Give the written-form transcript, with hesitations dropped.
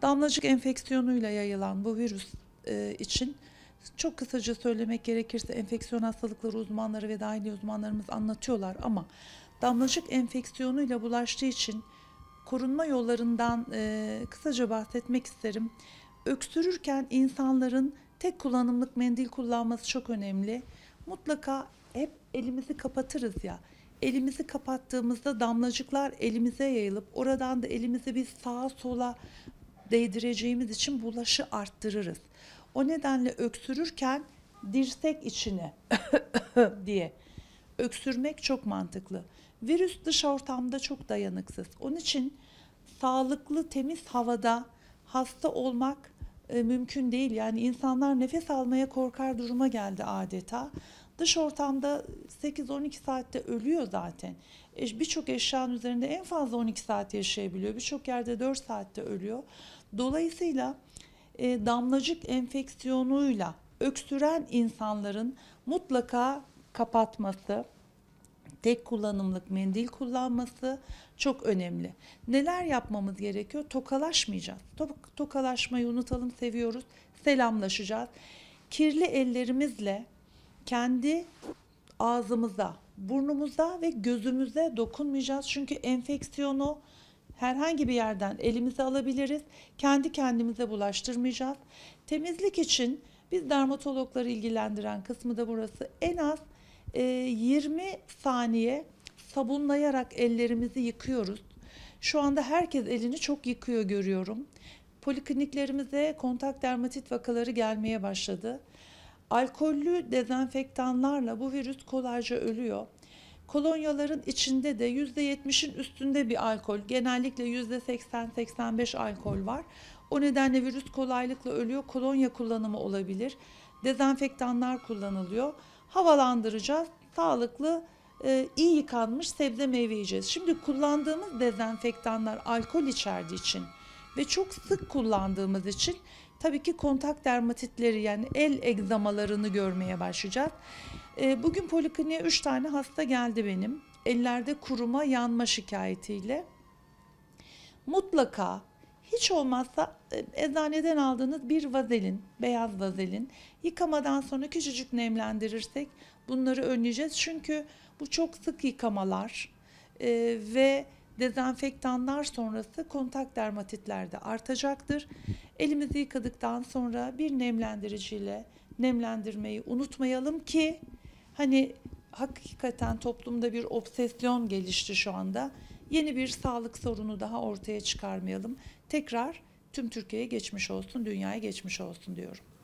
Damlacık enfeksiyonuyla yayılan bu virüs için çok kısaca söylemek gerekirse enfeksiyon hastalıkları uzmanları ve dahiliye uzmanlarımız anlatıyorlar ama damlacık enfeksiyonuyla bulaştığı için korunma yollarından kısaca bahsetmek isterim. Öksürürken insanların tek kullanımlık mendil kullanması çok önemli. Mutlaka hep elimizi kapatırız ya. Elimizi kapattığımızda damlacıklar elimize yayılıp oradan da elimizi biz sağa sola değdireceğimiz için bulaşı arttırırız. O nedenle öksürürken dirsek içine diye öksürmek çok mantıklı. Virüs dış ortamda çok dayanıksız. Onun için sağlıklı, temiz havada hasta olmak mümkün değil. Yani insanlar nefes almaya korkar duruma geldi adeta. Dış ortamda 8-12 saatte ölüyor zaten. Birçok eşyanın üzerinde en fazla 12 saat yaşayabiliyor. Birçok yerde 4 saatte ölüyor. Dolayısıyla damlacık enfeksiyonuyla öksüren insanların mutlaka kapatması, tek kullanımlık mendil kullanması çok önemli. Neler yapmamız gerekiyor? Tokalaşmayacağız. Tokalaşmayı unutalım, seviyoruz. Selamlaşacağız. Kirli ellerimizle kendi ağzımıza, burnumuza ve gözümüze dokunmayacağız. Çünkü enfeksiyonu herhangi bir yerden elimize alabiliriz. Kendi kendimize bulaştırmayacağız. Temizlik için biz dermatologları ilgilendiren kısmı da burası. En az 20 saniye sabunlayarak ellerimizi yıkıyoruz. Şu anda herkes elini çok yıkıyor görüyorum. Polikliniklerimize kontak dermatit vakaları gelmeye başladı. Alkollü dezenfektanlarla bu virüs kolayca ölüyor. Kolonyaların içinde de %70'in üstünde bir alkol, genellikle %80-85 alkol var. O nedenle virüs kolaylıkla ölüyor. Kolonya kullanımı olabilir. Dezenfektanlar kullanılıyor. Havalandıracağız. Sağlıklı, iyi yıkanmış sebze meyve yiyeceğiz. Şimdi kullandığımız dezenfektanlar alkol içerdiği için ve çok sık kullandığımız için tabii ki kontak dermatitleri yani el egzamalarını görmeye başlayacağız. Bugün polikliniğe 3 tane hasta geldi benim. Ellerde kuruma, yanma şikayetiyle. Mutlaka hiç olmazsa eczaneden aldığınız bir vazelin, beyaz vazelin yıkamadan sonra küçücük nemlendirirsek bunları önleyeceğiz. Çünkü bu çok sık yıkamalar ve dezenfektanlar sonrası kontak dermatitler de artacaktır. Elimizi yıkadıktan sonra bir nemlendiriciyle nemlendirmeyi unutmayalım ki hani hakikaten toplumda bir obsesyon gelişti şu anda. Yeni bir sağlık sorunu daha ortaya çıkarmayalım. Tekrar tüm Türkiye'ye geçmiş olsun, dünyaya geçmiş olsun diyorum.